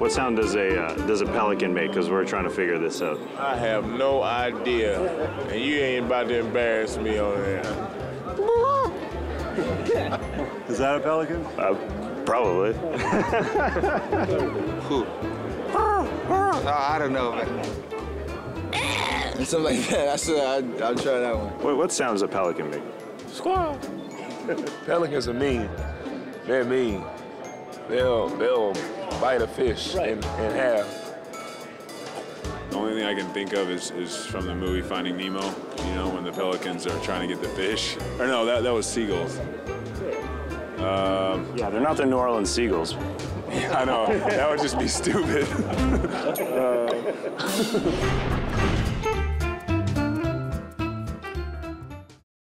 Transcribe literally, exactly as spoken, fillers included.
What sound does a uh, does a pelican make? Because we're trying to figure this out. I have no idea, and you ain't about to embarrass me on there. Is that a pelican? Uh, probably. Who? Oh, I don't know, man. Something like that. I should. I'll, I'll try that one. What, what sound does a pelican make? Squawk. Pelicans are mean. They're mean. They'll they'll bite a fish in, in half. The only thing I can think of is, is from the movie Finding Nemo. You know, when the pelicans are trying to get the fish. Or no, that that was seagulls. Um, yeah, they're not the New Orleans Seagulls. I know. That would just be stupid. uh,